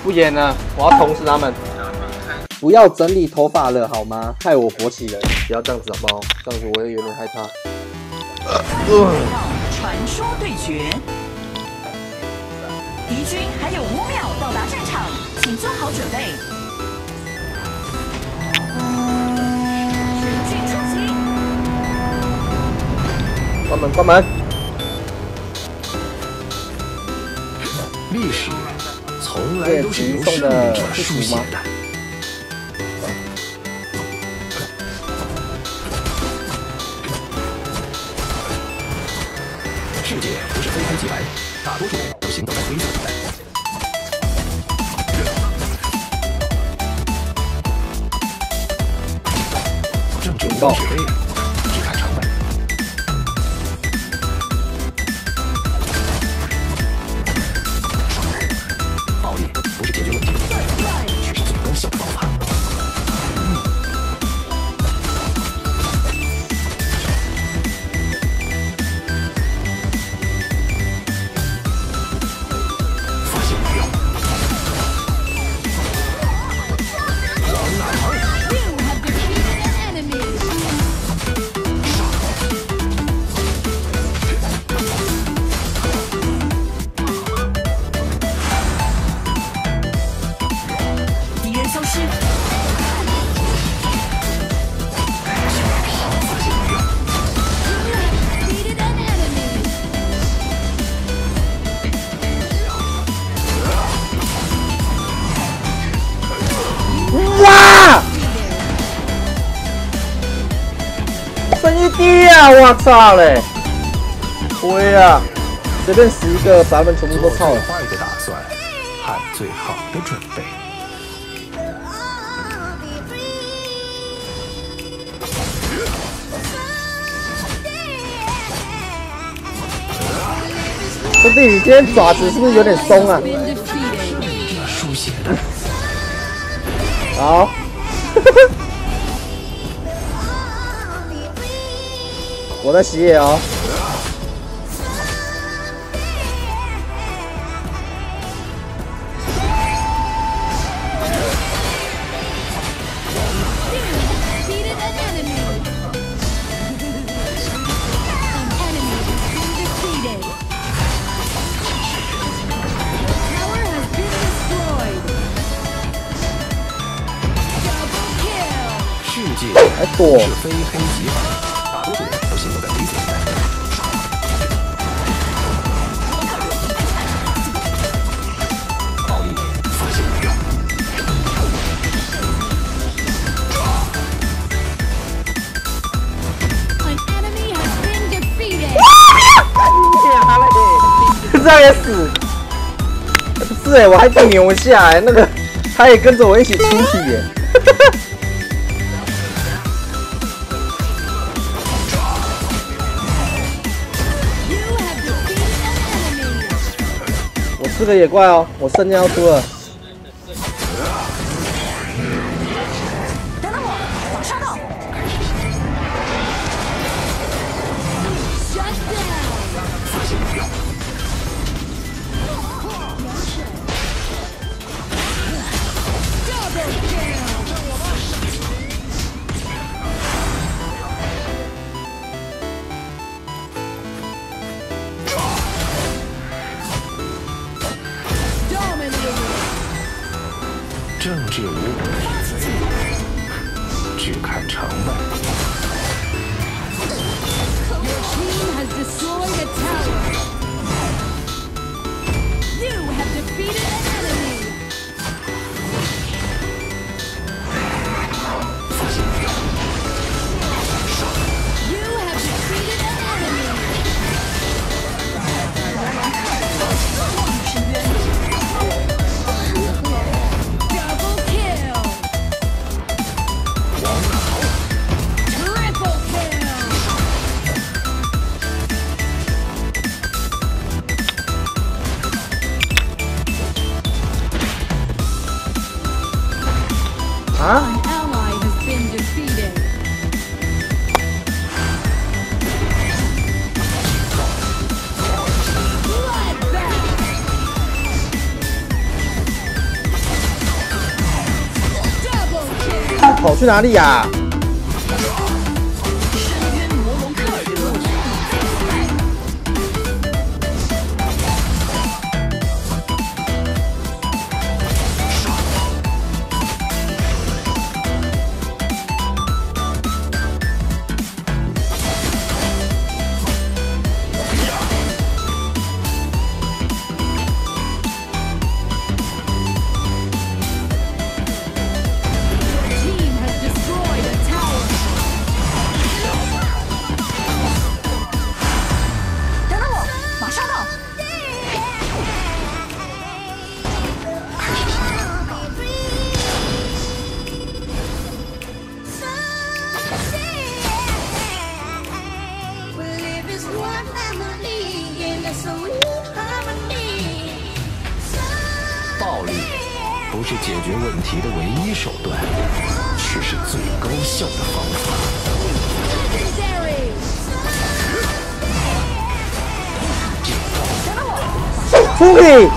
不演了，我要捅死他们！不要整理头发了好吗？害我勃起了！不要这样子好不好？这样子我也有点害怕。 传说对决，敌军还有5秒到达战场，请做好准备。全军出击！ 关门，关门！ 历史从来都是由胜利者书写的。世界不是非黑即白，大多数人都行走在灰色地带。政治无关是非，只看成本。暴力不是解决问题的途径，却是最高效的方法。 哇！剩1滴啊！我操嘞！灰啊！随便11个，把他们全部都操了。 坏的打算和最好的准备。 兄弟，你今天爪子是不是有点松啊？ 书写的。 好。我在洗野哦。 世界不是非黑即白，大多数人都行走在灰色地带。暴力发现无用。 这样也死？不是哎，我还被扭下哎，那个他也跟着我一起出体耶。这个野怪哦，我圣剑要出了。 等等我，马上到。 发现无用。 去哪里呀？ 暴力不是解决问题的唯一手段，却是最高效的方法。 出去！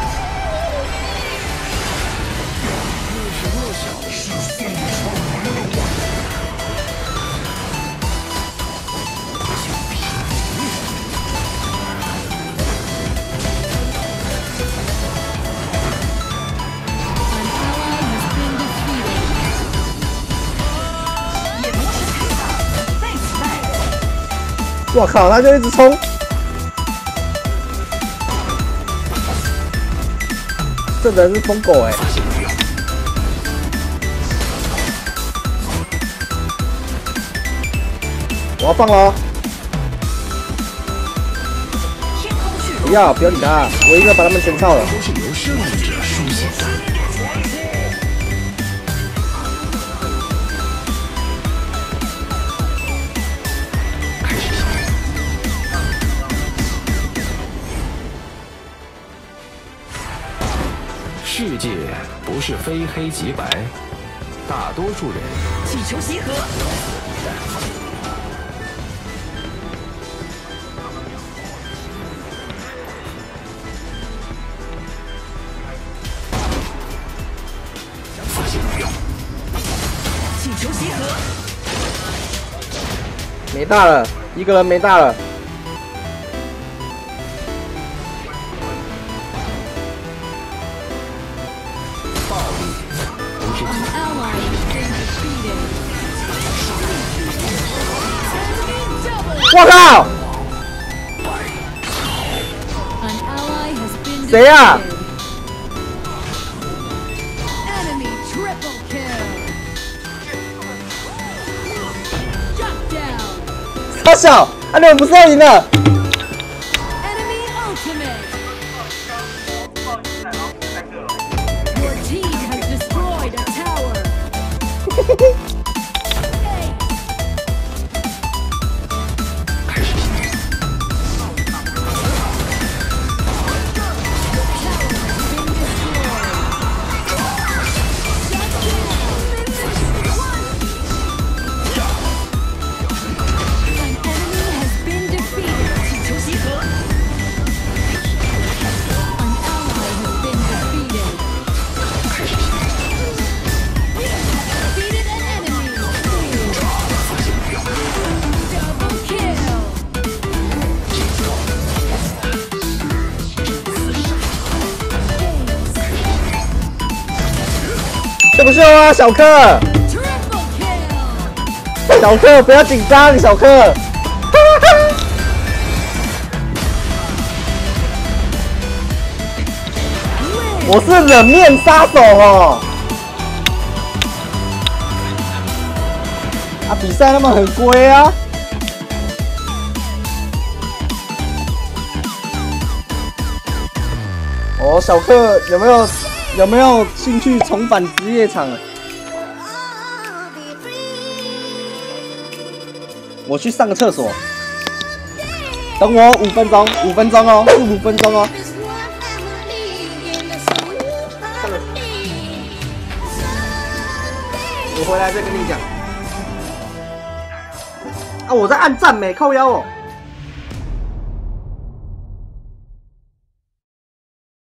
我靠，他就一直冲！这人是疯狗哎！我要放了！不要理他，我一个把他们全操了。 都是由胜利者书写的。世界不是非黑即白，大多数人请求集合。 发现目标， 请求集合。 没大了，一个人没大了。我靠！谁呀？傻小，啊，你们不是要赢了？这不是啊，小克！小克，不要紧张，小克。我是冷面杀手哦。啊，比赛那么很龟啊。哦，小克有没有兴趣重返职业场？我去上个厕所，等我5分钟，5分钟哦，是5分钟哦。我回来再跟你讲。啊，我在按赞美靠腰哦。